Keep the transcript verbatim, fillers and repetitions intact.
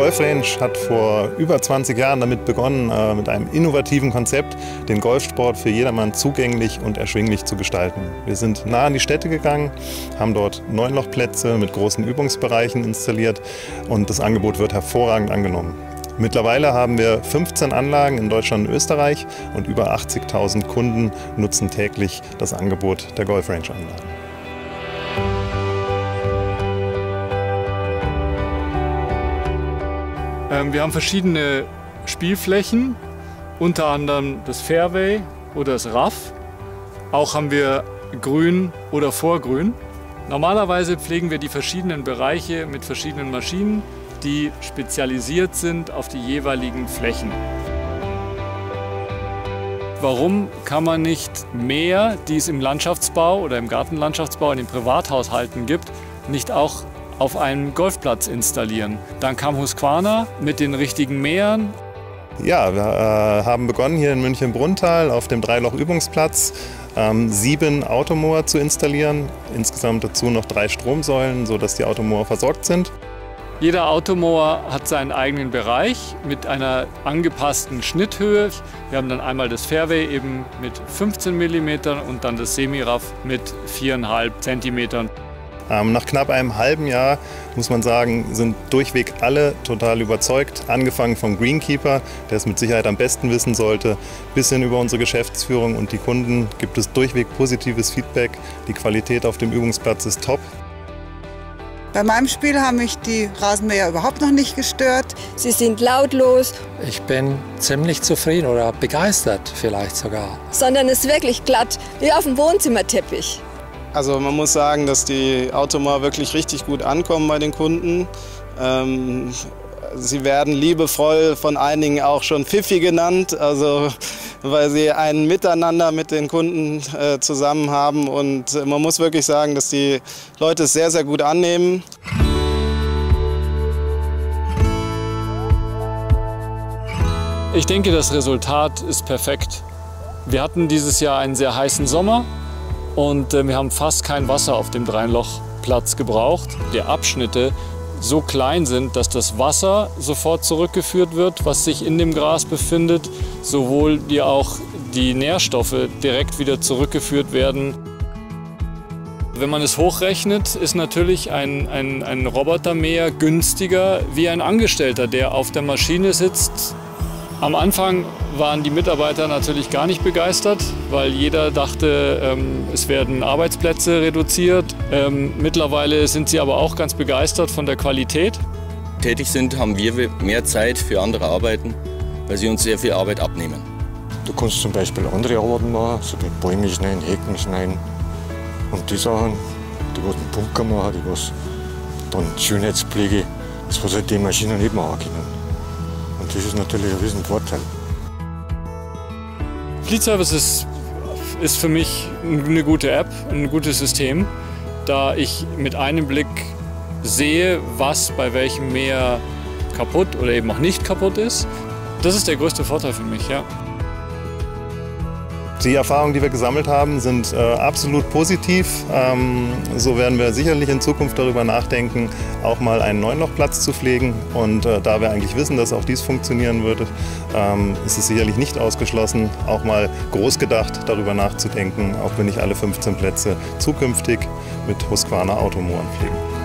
Golf Range hat vor über zwanzig Jahren damit begonnen, äh, mit einem innovativen Konzept den Golfsport für jedermann zugänglich und erschwinglich zu gestalten. Wir sind nah an die Städte gegangen, haben dort Neunlochplätze mit großen Übungsbereichen installiert und das Angebot wird hervorragend angenommen. Mittlerweile haben wir fünfzehn Anlagen in Deutschland und Österreich und über achtzigtausend Kunden nutzen täglich das Angebot der Golf Range Anlagen. Wir haben verschiedene Spielflächen, unter anderem das Fairway oder das Rough. Auch haben wir Grün oder Vorgrün. Normalerweise pflegen wir die verschiedenen Bereiche mit verschiedenen Maschinen, die spezialisiert sind auf die jeweiligen Flächen. Warum kann man nicht mehr, die es im Landschaftsbau oder im Gartenlandschaftsbau in den Privathaushalten gibt, nicht auch auf einem Golfplatz installieren? Dann kam Husqvarna mit den richtigen Mähern. Ja, wir äh, haben begonnen hier in München-Brunnthal auf dem Dreiloch-Übungsplatz ähm, sieben Automower zu installieren. Insgesamt dazu noch drei Stromsäulen, sodass die Automower versorgt sind. Jeder Automower hat seinen eigenen Bereich mit einer angepassten Schnitthöhe. Wir haben dann einmal das Fairway eben mit fünfzehn Millimeter und dann das Semi-Rough mit vier Komma fünf Zentimetern. Ähm, nach knapp einem halben Jahr, muss man sagen, sind durchweg alle total überzeugt. Angefangen vom Greenkeeper, der es mit Sicherheit am besten wissen sollte, bis hin über unsere Geschäftsführung und die Kunden gibt es durchweg positives Feedback. Die Qualität auf dem Übungsplatz ist top. Bei meinem Spiel haben mich die Rasenmäher überhaupt noch nicht gestört. Sie sind lautlos. Ich bin ziemlich zufrieden oder begeistert vielleicht sogar. Sondern es ist wirklich glatt, wie auf dem Wohnzimmerteppich. Also man muss sagen, dass die Automower wirklich richtig gut ankommen bei den Kunden. Ähm, sie werden liebevoll von einigen auch schon Pfiffi genannt, also weil sie ein Miteinander mit den Kunden äh, zusammen haben. Und man muss wirklich sagen, dass die Leute es sehr, sehr gut annehmen. Ich denke, das Resultat ist perfekt. Wir hatten dieses Jahr einen sehr heißen Sommer. Und äh, wir haben fast kein Wasser auf dem Dreilochplatz gebraucht. Die Abschnitte so klein sind, dass das Wasser sofort zurückgeführt wird, was sich in dem Gras befindet, sowohl wie auch die Nährstoffe direkt wieder zurückgeführt werden. Wenn man es hochrechnet, ist natürlich ein, ein, ein Robotermäher günstiger wie ein Angestellter, der auf der Maschine sitzt. Am Anfang waren die Mitarbeiter natürlich gar nicht begeistert, weil jeder dachte, ähm, es werden Arbeitsplätze reduziert. Ähm, mittlerweile sind sie aber auch ganz begeistert von der Qualität. Tätig sind, haben wir mehr Zeit für andere Arbeiten, weil sie uns sehr viel Arbeit abnehmen. Du kannst zum Beispiel andere Arbeiten machen, so wie Bäume schneiden, Hecken schneiden und die Sachen, die was einen Bunker machen, die was dann Schönheitspflege, das was halt die Maschinen nicht machen können. Und das ist natürlich ein riesen Vorteil. Fleet Service ist, ist für mich eine gute App, ein gutes System, da ich mit einem Blick sehe, was bei welchem Mäher kaputt oder eben auch nicht kaputt ist. Das ist der größte Vorteil für mich, ja. Die Erfahrungen, die wir gesammelt haben, sind äh, absolut positiv. Ähm, so werden wir sicherlich in Zukunft darüber nachdenken, auch mal einen Neunlochplatz zu pflegen. Und äh, da wir eigentlich wissen, dass auch dies funktionieren würde, ähm, ist es sicherlich nicht ausgeschlossen, auch mal groß gedacht darüber nachzudenken, ob wir nicht alle fünfzehn Plätze zukünftig mit Husqvarna Automotoren pflegen.